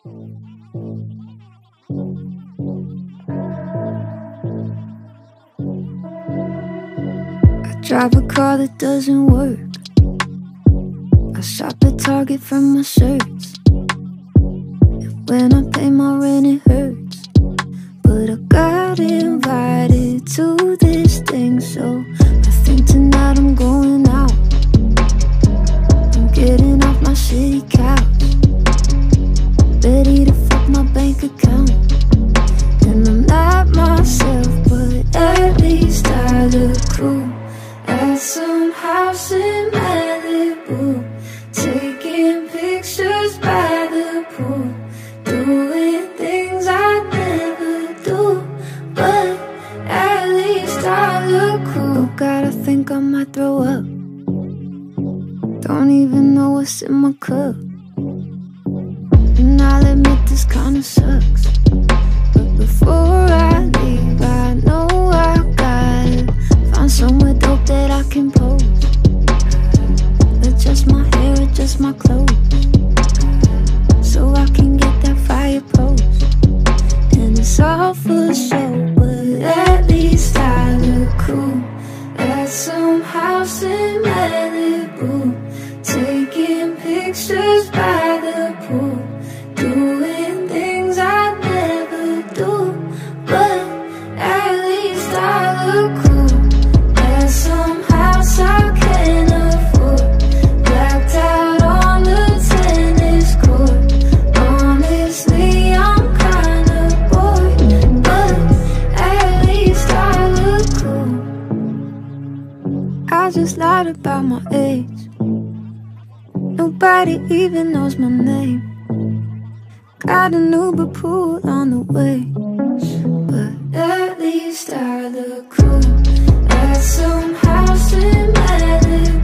I drive a car that doesn't work. I shop at Target for my shirts. And when I pay my rent it hurts. But I got invited to this thing, so I think tonight I'm going out. I'm getting off my shitty couch, ready to fuck my bank account. And I'm not myself, but at least I look cool. At some house in Malibu, taking pictures by the pool, doing things I never do, but at least I look cool. Oh God, I think I might throw up. Don't even know what's in my cup. And I'll admit this kinda sucks, but before I leave, I know I gotta find somewhere dope that I can pose. Adjust my hair, adjust my clothes, so I can get that fire pose. And it's all for show, but at least I look cool. At some house in Malibu, taking pictures by the pool, doing things I never do, but at least I look cool. At some house I can afford, blacked out on the tennis court. Honestly, I'm kinda bored, but at least I look cool. I just lied about my age. Nobody even knows my name. Got an Uber pool on the way, but at least I look cool. At some house in Malibu,